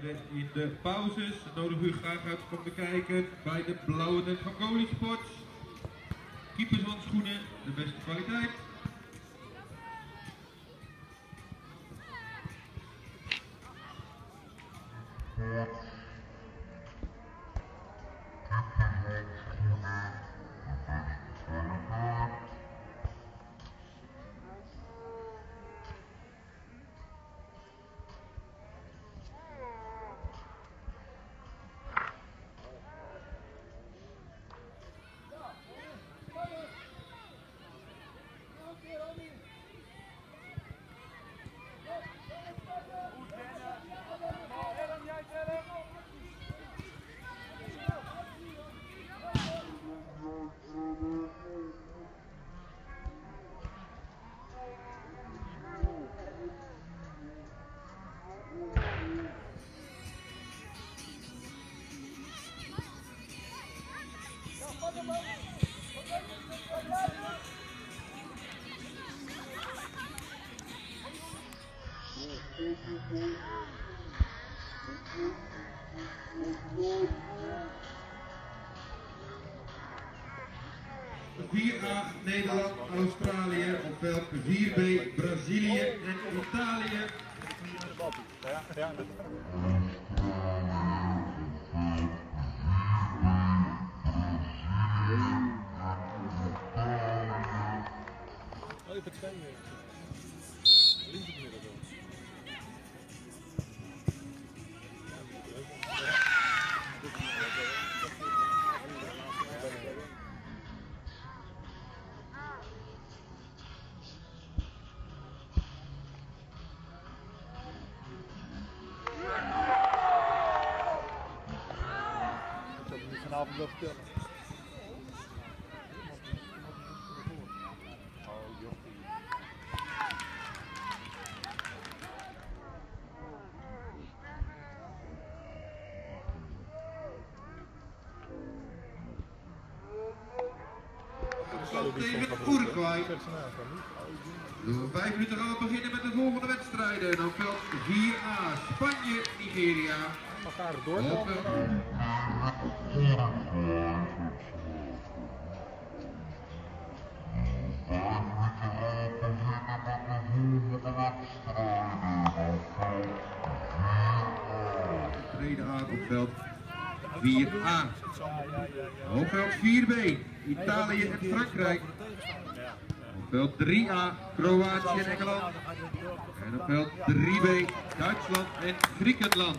in de pauzes. Nodig u graag uit te komen kijken bij de blauwe net van Goalie Sports. Keepershandschoenen, de beste kwaliteit. A Nederland, Australië, op veld 4B Brazilië en Italië. Vanavond wel vertellen. Tegen Uruguay. We 5 minuten gaan beginnen met de volgende wedstrijden. Dan veld 4A Spanje, Nigeria. Maar gaan we door? Tweede A op veld 4A. Op veld 4B Italië en Frankrijk. Op veld 3A Kroatië en Engeland. En op veld 3B Duitsland en Griekenland.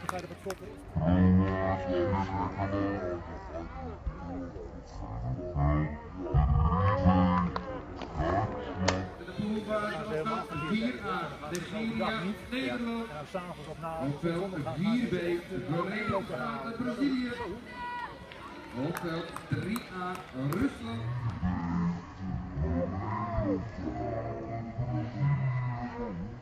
Nigeria, Nederland. Op veld 4B Verenigde Staten, Brazilië. Op veld 3A Rusland.